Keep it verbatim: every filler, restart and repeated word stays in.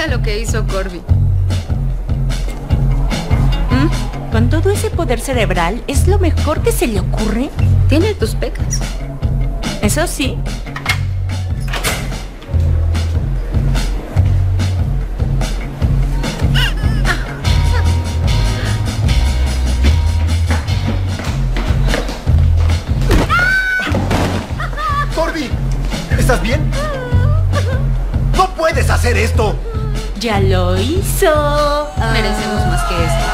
Mira lo que hizo Corby. ¿Mm? Con todo ese poder cerebral, ¿es lo mejor que se le ocurre? Tiene tus pecas. Eso sí. ¡Corby! ¿Estás bien? ¡No puedes hacer esto! Ya lo hizo. Merecemos más que esto.